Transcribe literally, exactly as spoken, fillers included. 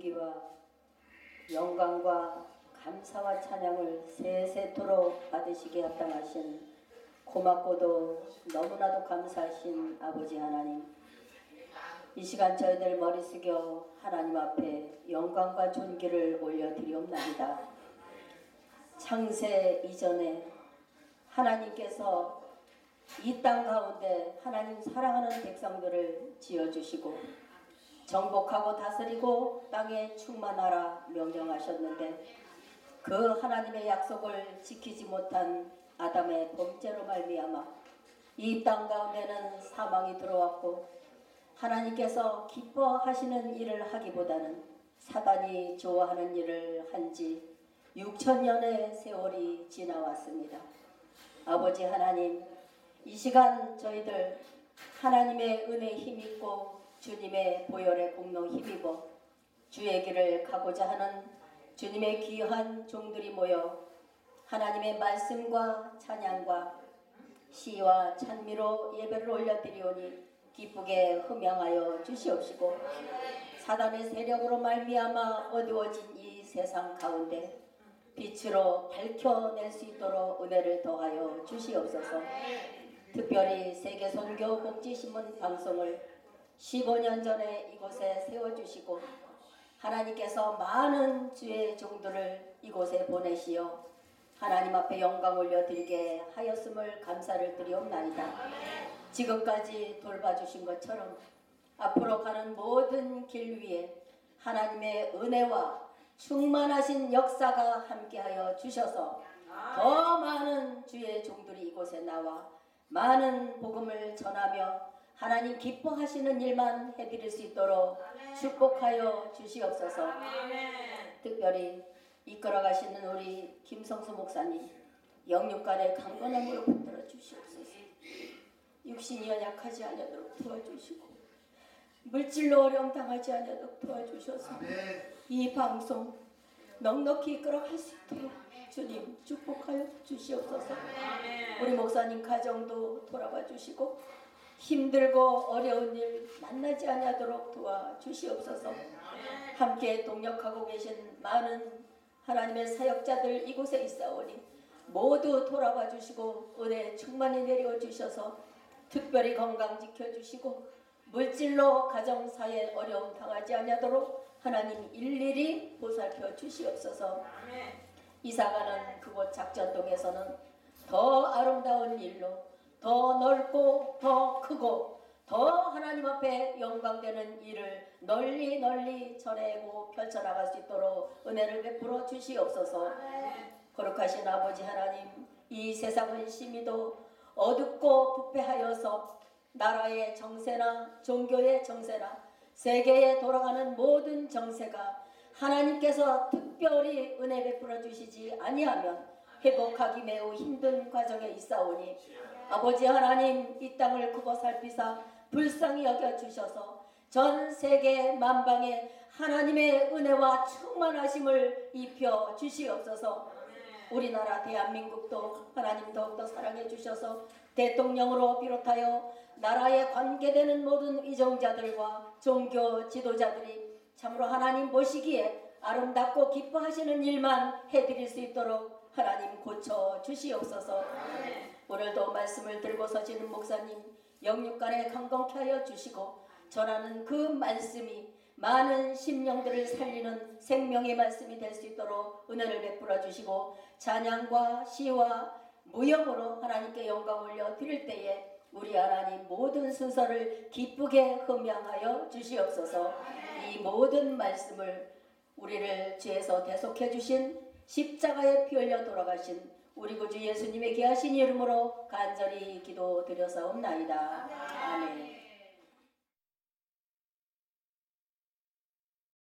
존귀와 영광과 감사와 찬양을 세세토록 받으시게 합당하신 고맙고도 너무나도 감사하신 아버지 하나님, 이 시간 저희들 머리 숙여 하나님 앞에 영광과 존귀를 올려드리옵나이다. 창세 이전에 하나님께서 이 땅 가운데 하나님 사랑하는 백성들을 지어주시고 정복하고 다스리고 땅에 충만하라 명령하셨는데, 그 하나님의 약속을 지키지 못한 아담의 범죄로 말미암아 이 땅 가운데는 사망이 들어왔고, 하나님께서 기뻐하시는 일을 하기보다는 사단이 좋아하는 일을 한지 육천 년의 세월이 지나왔습니다. 아버지 하나님, 이 시간 저희들 하나님의 은혜에 힘입고 주님의 보혈의 공로 힘입어 주의 길을 가고자 하는 주님의 귀한 종들이 모여 하나님의 말씀과 찬양과 시와 찬미로 예배를 올려드리오니 기쁘게 흠양하여 주시옵시고, 사단의 세력으로 말미암아 어두워진 이 세상 가운데 빛으로 밝혀낼 수 있도록 은혜를 더하여 주시옵소서. 특별히 세계선교 복지신문 방송을 십오 년 전에 이곳에 세워주시고 하나님께서 많은 주의 종들을 이곳에 보내시어 하나님 앞에 영광 올려드리게 하였음을 감사를 드리옵나이다. 지금까지 돌봐주신 것처럼 앞으로 가는 모든 길 위에 하나님의 은혜와 충만하신 역사가 함께하여 주셔서 더 많은 주의 종들이 이곳에 나와 많은 복음을 전하며 하나님 기뻐하시는 일만 해드릴 수 있도록 축복하여 주시옵소서. 특별히 이끌어가시는 우리 김성수 목사님, 영육간의 강건함으로 붙들어 주시옵소서. 육신이 연약하지 않도록 도와주시고 물질로 어려움 당하지 않도록 도와주셔서 이 방송 넉넉히 이끌어갈 수 있도록 주님 축복하여 주시옵소서. 우리 목사님 가정도 돌아봐 주시고 힘들고 어려운 일 만나지 않도록 도와주시옵소서. 함께 동력하고 계신 많은 하나님의 사역자들 이곳에 있사오니 모두 돌아봐 주시고 은혜 충만히 내려 주셔서 특별히 건강 지켜주시고 물질로 가정사에 어려움 당하지 않도록 하나님 일일이 보살펴 주시옵소서. 이사가는 그곳 작전동에서는 더 아름다운 일로 더 넓고 더 크고 더 하나님 앞에 영광되는 일을 널리 널리 전해고 펼쳐나갈 수 있도록 은혜를 베풀어 주시옵소서. 거룩하신 아버지 하나님, 이 세상은 심히도 어둡고 부패하여서 나라의 정세나 종교의 정세나 세계에 돌아가는 모든 정세가 하나님께서 특별히 은혜 베풀어 주시지 아니하면 회복하기 매우 힘든 과정에 있사오니 아버지 하나님, 이 땅을 굽어 살피사 불쌍히 여겨주셔서 전 세계 만방에 하나님의 은혜와 충만하심을 입혀 주시옵소서. 우리나라 대한민국도 하나님 더욱더 사랑해 주셔서 대통령으로 비롯하여 나라에 관계되는 모든 위정자들과 종교 지도자들이 참으로 하나님 보시기에 아름답고 기뻐하시는 일만 해드릴 수 있도록 하나님 고쳐 주시옵소서. 오늘도 말씀을 들고 서시는 목사님 영육간에 강건케 하여 주시고 전하는 그 말씀이 많은 심령들을 살리는 생명의 말씀이 될 수 있도록 은혜를 베풀어 주시고 찬양과 시와 무용으로 하나님께 영광 올려 드릴 때에 우리 하나님 모든 순서를 기쁘게 흠양하여 주시옵소서. 이 모든 말씀을 우리를 죄에서 대속해 주신 십자가에 피 흘려 돌아가신 우리 구주 예수님의 귀하신 이름으로 간절히 기도드려사옵나이다. 아멘.